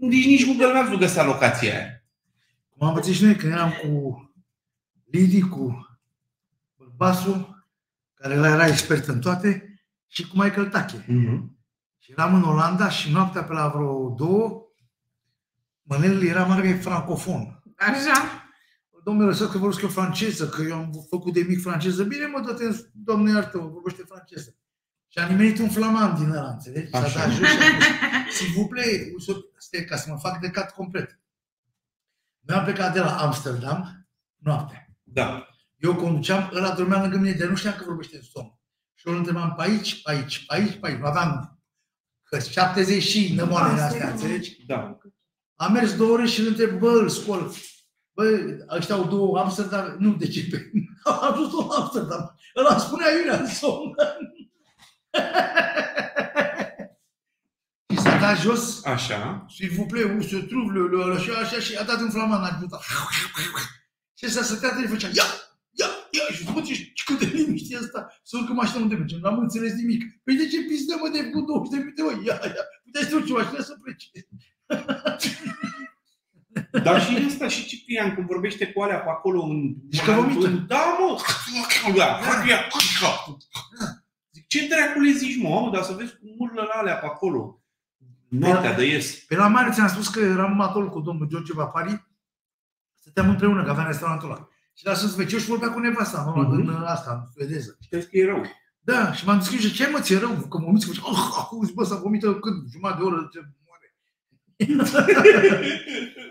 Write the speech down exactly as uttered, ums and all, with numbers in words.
Nici, nici Google Maps nu găsea locația aia. Cum am văzut și noi când eram cu Lidi, cu bărbasul, care era expert în toate, și cu Michael Tache. Mm-hmm. Și eram în Olanda și noaptea pe la vreo două, Mănel era mare francofon. Așa. Domnule, lăsați că vorbesc eu franceză, că eu am făcut de mic franceză. Bine, mă, dă-te, doamne, iartă, vorbește franceză. Și a nimerit un flamand din ăla, înțelegi? S-a dat jos și a spus, s'il vous plaît, stai, ca să mă fac de cat complet. Noi am plecat de la Amsterdam, noaptea. Da. Eu conduceam, ăla dormea lângă mine, de nu știam că vorbește în somn. Și eu îl întrebam pe aici, pe aici, pe aici, pe aici. Nu aveam că șaptezeci și nămoane în astea, înțelegi? Da. Am mers două ore și îl întreb, bă, îl scol. Bă, ăștia au două Amsterdam, nu, de ce? Am ajuns două Amsterdam. Ăla spunea Iurea în somn. Și s-a dat jos. Așa. S'il vous plaît, où se trouve le, le, așa, așa, și a dat un flamand, a ajutat. Și ăsta stătea și făcea, ia, ia, ia, și după ce cât de liniște ăsta, să urcă mașina unde mergem, n-am înțeles nimic. Păi de ce pistă, mă, de cu douăzeci de minute, mă, ia, ia, puteți să urci mașina să pleci. Dar și ăsta și Ciprian, când vorbește cu alea pe acolo în... Și că vomită. Da, mă! Zic, ce dracu le zici, mă, dar să vezi cum urlă la alea pe acolo. Noaptea de ies. Pe la mare ți-am spus că eram acolo cu domnul George Vapari, stăteam împreună, că avea restaurantul ăla. Și la Sfântul Veciu și vorbea cu nevasta, mă, mm-hmm. în asta, în suedeză. Și crezi că e rău. Da, și m-am deschis și ce mă, ți-e rău? Că mă uiți, că oh, acum, bă, să vomită cât, jumătate de oră, ce moare.